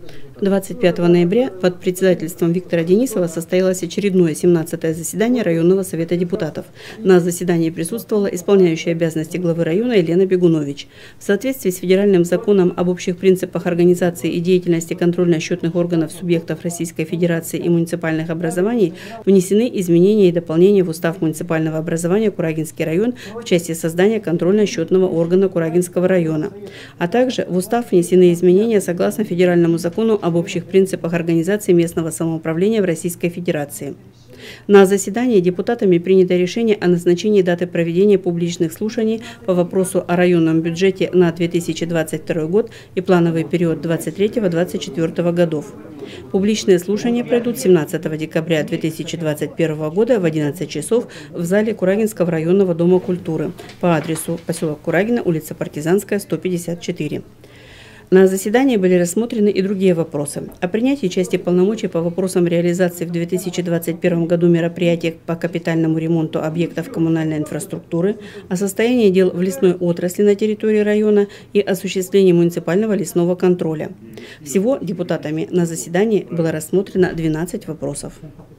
25 ноября под председательством Виктора Денисова состоялось очередное 17-е заседание районного совета депутатов. На заседании присутствовала исполняющая обязанности главы района Елена Бегунович. В соответствии с федеральным законом об общих принципах организации и деятельности контрольно-счетных органов субъектов Российской Федерации и муниципальных образований внесены изменения и дополнения в устав муниципального образования Курагинский район в части создания контрольно-счетного органа Курагинского района. А также в устав внесены изменения согласно федеральному закону об общих принципах организации местного самоуправления в Российской Федерации. На заседании депутатами принято решение о назначении даты проведения публичных слушаний по вопросу о районном бюджете на 2022 год и плановый период 2023-2024 годов. Публичные слушания пройдут 17 декабря 2021 года в 11 часов в зале Курагинского районного дома культуры по адресу поселок Курагино, улица Партизанская, 154. На заседании были рассмотрены и другие вопросы. О принятии части полномочий по вопросам реализации в 2021 году мероприятий по капитальному ремонту объектов коммунальной инфраструктуры, о состоянии дел в лесной отрасли на территории района и осуществлении муниципального лесного контроля. Всего депутатами на заседании было рассмотрено 12 вопросов.